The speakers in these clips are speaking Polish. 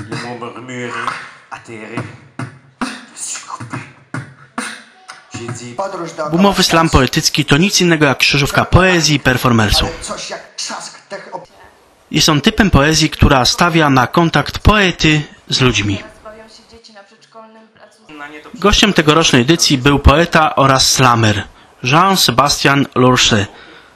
Les mots murmurés, atterrés. Je suis coupé. J'ai dit... Gumowy slam poetycki to nic innego jak krzyżówka poezji i performersu. Jest on typem poezji, która stawia na kontakt poety z ludźmi. Gościem tegorocznej edycji był poeta oraz slamer Jean-Sébastien Lourcet.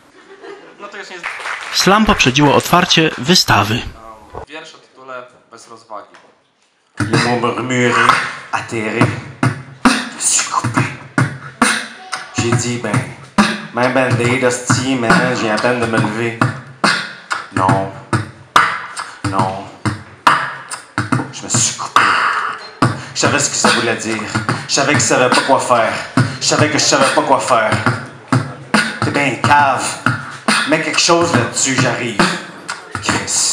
Slam poprzedziło otwarcie wystawy. Wiersz o tytule Bez rozwagi. Les mots murmurés, atterrés. Je suis coupé. J'ai dit, ben bandé d'hostie, man, je viens à peine de me lever. Non. Non. Je me suis coupé. Je savais ce que ça voulait dire. Je savais que je savais pas quoi faire. Je savais que je savais pas quoi faire. T'es bien cave. Mets quelque chose là-dessus, j'arrive. Chris.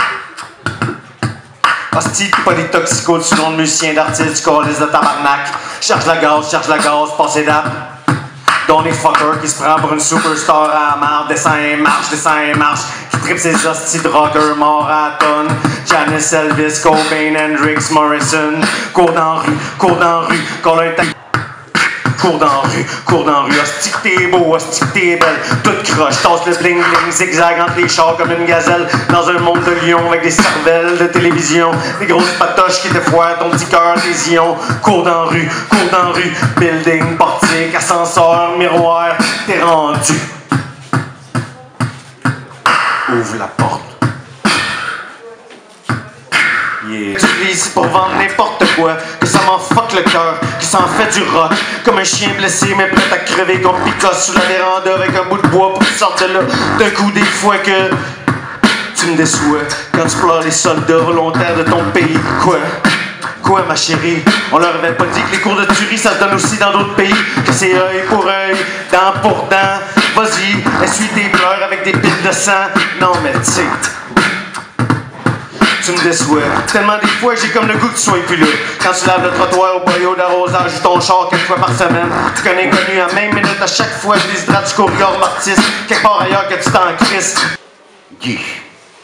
Hostie, pas des toxicos, tu nom de musicien, d'artiste, tu colles de tabarnak. Cherche la gaz, passez date. Dont les fuckers qui se prend pour une superstar à la marde. Descend et marche. Qui tripe ses hosties drogueurs morts à tonne. Janice, Elvis, Cobain, Hendrix, Morrison. Cours dans rue, colle un Cours dans rue, hostie que t'es beau, hostie que t'es belle. Toute croche, tasse le bling bling, zigzag entre les chars comme une gazelle. Dans un monde de lions avec des cervelles de télévision. Des grosses patoches qui te foirent ton petit cœur des ions. Cours dans rue, building, portique, ascenseur, miroir. T'es rendu. Ouvre la porte. Yeah. Tu vis ici pour vendre n'importe quoi, que ça m'en fuck le cœur, que ça en fait du rock. Comme un chien blessé mais prêt à crever qu'on picosse sous la véranda avec un bout de bois pour que tu sortes de là. D'un coup des fois que tu me déçois quand tu pleures les soldats volontaires de ton pays. Quoi ma chérie? On leur avait pas dit que les cours de tuerie ça se donne aussi dans d'autres pays. Que c'est œil pour œil, dent pour dent. Vas-y, essuie tes pleurs avec des piles de sang. Non mais tu sais, tu me déçois. Tellement des fois j'ai comme le goût que tu sois plus là. Quand tu laves le trottoir au boyau d'arrosage ou ton char quelques fois par semaine. Tu connais connu en même minute à chaque fois je déshydrate jusqu'au rigor mortis. Quelque part ailleurs que tu t'en crisses. Dziś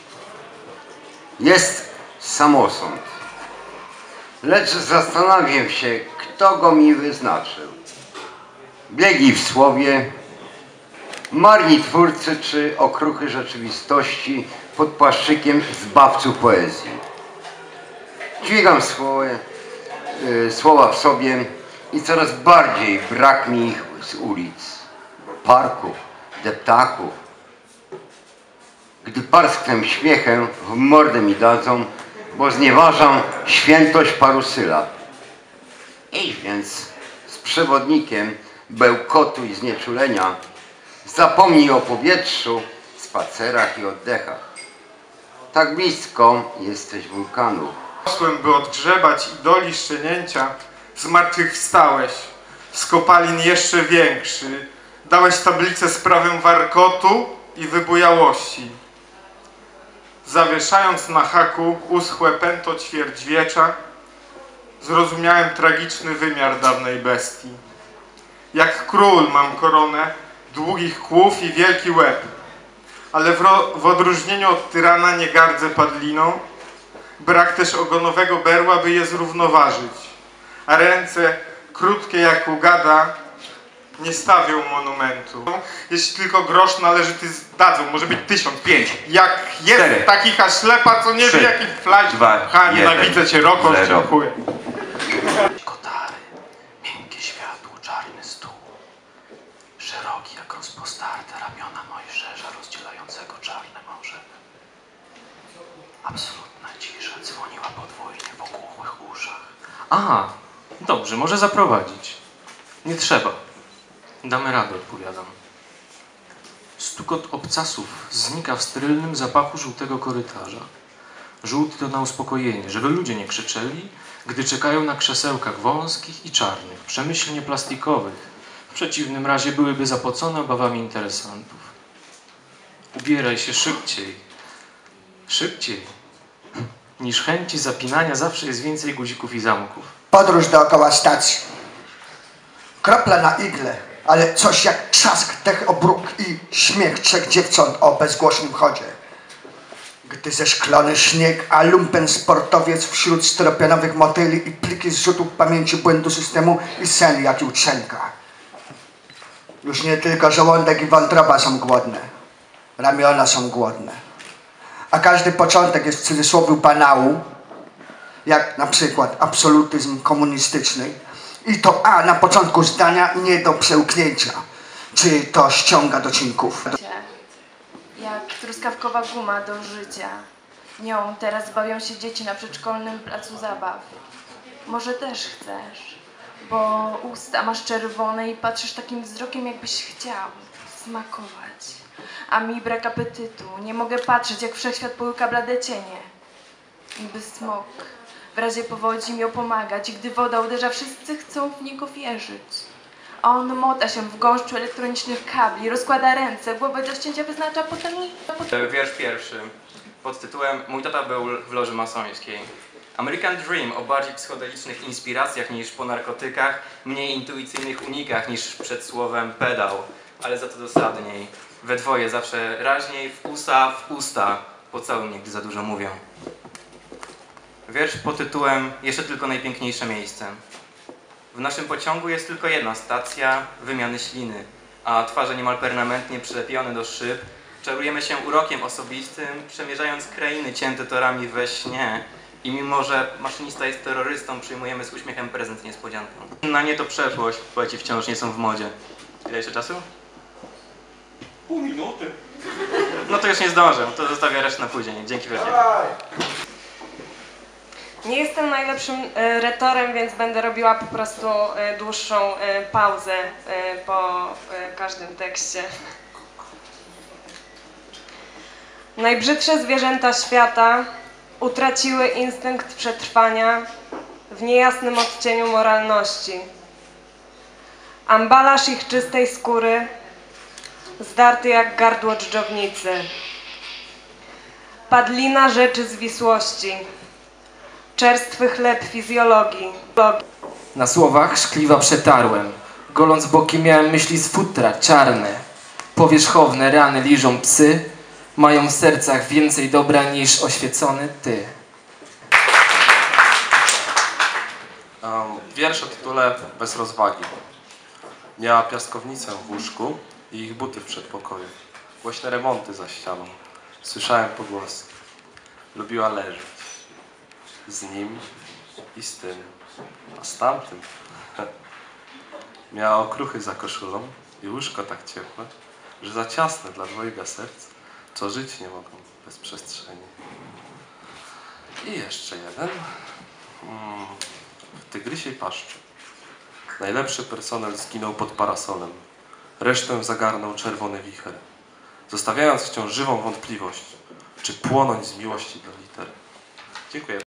jest samosąd, lecz zastanawiam się, kto go mi wyznaczył. Biegi w słowie, marni twórcy czy okruchy rzeczywistości pod płaszczykiem zbawców poezji. Dźwigam słowa w sobie i coraz bardziej brak mi ich z ulic, parków, deptaków. Gdy parsknę śmiechem, w mordę mi dadzą, bo znieważam świętość paru sylab. Idź więc z przewodnikiem bełkotu i znieczulenia, zapomnij o powietrzu, spacerach i oddechach. Tak blisko jesteś wulkanu. Poszłem, by odgrzebać idoli szczenięcia, zmartwychwstałeś, z kopalin jeszcze większy, dałeś tablicę z prawem warkotu i wybujałości. Zawieszając na haku uschłe pęto ćwierćwiecza, zrozumiałem tragiczny wymiar dawnej bestii. Jak król mam koronę długich kłów i wielki łeb, ale w odróżnieniu od tyrana nie gardzę padliną, brak też ogonowego berła, by je zrównoważyć, a ręce, krótkie jak u gada, nie stawią monumentu. Jeśli tylko grosz należyty dadzą, może być 1005. Jak jest 4, taki ślepa, co nie 3, wie jaki flash. 2, nienawidzę cię, Roko, dziękuję. Kotary, miękkie światło, czarny stół. Szeroki jak rozpostarte ramiona Mojżesza rozdzielającego czarne morze. Absolutna cisza dzwoniła podwójnie w ogłuchłych uszach. A, dobrze, może zaprowadzić. Nie trzeba. Damy radę, odpowiadam. Stukot obcasów znika w sterylnym zapachu żółtego korytarza. Żółty to na uspokojenie, żeby ludzie nie krzyczeli, gdy czekają na krzesełkach wąskich i czarnych, przemyślnie plastikowych. W przeciwnym razie byłyby zapocone obawami interesantów. Ubieraj się szybciej. Szybciej. Niż chęci zapinania zawsze jest więcej guzików i zamków. Podróż dookoła stacji. Kropla na igle, ale coś jak trzask tech obróg i śmiech trzech dziewcząt o bezgłośnym chodzie. Gdy zeszklony śnieg, a lumpen sportowiec wśród styropianowych motyli i pliki zrzutów pamięci błędu systemu i sen jak jutrzenka. Już nie tylko żołądek i wątroba są głodne. Ramiona są głodne. A każdy początek jest w cudzysłowie banału, jak na przykład absolutyzm komunistyczny. I to A na początku zdania nie do przełknięcia. Czy to ściąga docinków? Jak truskawkowa guma do życia. Nią teraz bawią się dzieci na przedszkolnym placu zabaw. Może też chcesz, bo usta masz czerwone i patrzysz takim wzrokiem, jakbyś chciał smakować. A mi brak apetytu, nie mogę patrzeć, jak wszechświat połyka blade cienie. Niby smok, w razie powodzi miał pomagać i gdy woda uderza, wszyscy chcą w niego wierzyć. A on mota się w gąszczu elektronicznych kabli, rozkłada ręce, głowę do ścięcia wyznacza, potem... Wiersz pierwszy, pod tytułem Mój tata był w loży masońskiej. American Dream o bardziej psychodelicznych inspiracjach niż po narkotykach, mniej intuicyjnych unikach niż przed słowem pedał, ale za to dosadniej. We dwoje zawsze raźniej, w usta, pocałuj mnie, gdy za dużo mówią. Wiersz pod tytułem Jeszcze tylko najpiękniejsze miejsce. W naszym pociągu jest tylko jedna stacja wymiany śliny, a twarze niemal permanentnie przylepione do szyb. Czarujemy się urokiem osobistym, przemierzając krainy cięte torami we śnie. I mimo, że maszynista jest terrorystą, przyjmujemy z uśmiechem prezent z niespodzianką. Na nie to przeszłość, poeci wciąż nie są w modzie. Ile jeszcze czasu? Pół minuty. No to już nie zdążę, to zostawię resztę na później. Dzięki wielkie. Nie jestem najlepszym retorem, więc będę robiła po prostu dłuższą pauzę po każdym tekście. Najbrzydsze zwierzęta świata utraciły instynkt przetrwania w niejasnym odcieniu moralności. Ambalaż ich czystej skóry zdarty jak gardło dżdżownicy. Padlina rzeczy zwisłości. Czerstwy chleb fizjologii. Na słowach szkliwa przetarłem. Goląc boki miałem myśli z futra, czarne. Powierzchowne rany liżą psy. Mają w sercach więcej dobra niż oświecony ty. Wiersz o tytule Bez rozwagi. Miała piaskownicę w łóżku i ich buty w przedpokoju. Głośne remonty za ścianą. Słyszałem pogłosy. Lubiła leżeć. Z nim i z tym, a z tamtym. Miała okruchy za koszulą i łóżko tak ciepłe, że za ciasne dla dwojga serc, co żyć nie mogą bez przestrzeni. I jeszcze jeden. W Tygrysiej Paszczy. Najlepszy personel zginął pod parasolem. Resztę zagarnął czerwony wicher, zostawiając wciąż żywą wątpliwość, czy płonąć z miłości do liter. Dziękuję.